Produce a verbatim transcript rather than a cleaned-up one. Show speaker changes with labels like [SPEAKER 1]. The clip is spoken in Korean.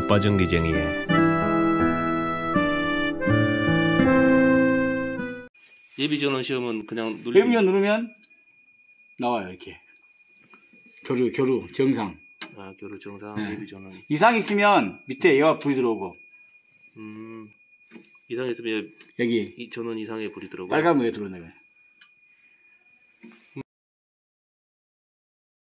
[SPEAKER 1] 자빠전기쟁이에. 예비전원 시험은 그냥 누르면
[SPEAKER 2] 예비전 누르면 나와요. 이렇게 교류 교류 정상.
[SPEAKER 1] 아, 교류 정상.
[SPEAKER 2] 네.
[SPEAKER 1] 예비전원
[SPEAKER 2] 이상 있으면 밑에 얘가 불이 들어오고,
[SPEAKER 1] 음 이상 있으면
[SPEAKER 2] 여기
[SPEAKER 1] 이 전원 이상에 불이 들어오고
[SPEAKER 2] 빨간 무게 들어오는 거예요.